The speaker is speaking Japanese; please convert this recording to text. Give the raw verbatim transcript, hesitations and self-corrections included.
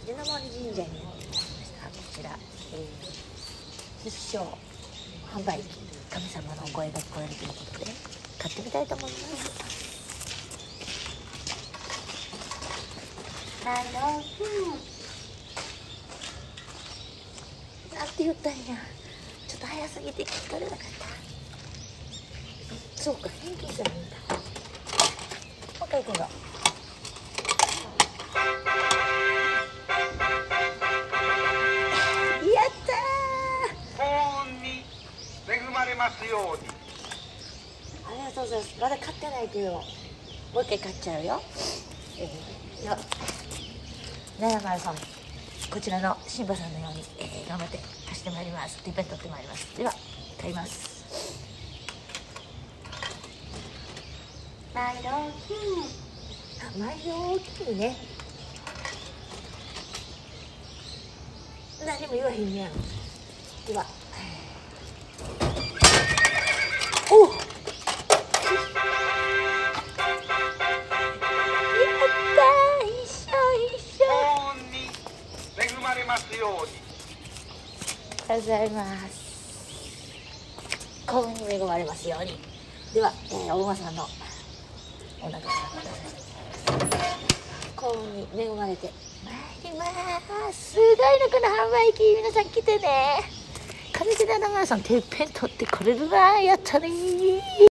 湯の森神社にやってまいりました。こちら、えー、必勝販売機、神様のお声が聞こえるということで買ってみたいと思います。ライドなんて言ったんや、ちょっと早すぎて聞き取れなかった。そうか、返金したらいいんだ。もう一回行くの。 恵まれますように。 ありがとうございます。まだ買ってないけどもう一回買っちゃうよ。えー、ではななまるさん、こちらのシンバさんのように、えー、頑張って貸してまいります。てっぺん取ってまいります。では買います。毎度大きい。あ、毎度大きいね。何も言わへんやん。ではおっ、やったー、一緒一緒。 幸運に恵まれますように。 ありがとうございます。幸運に恵まれますように。では、えー、お馬さんのお腹から幸運に恵まれてまいります。すごいのこの販売機、皆さん来てね。金手ななまるさん、てっぺん取ってこれるな、やったねー。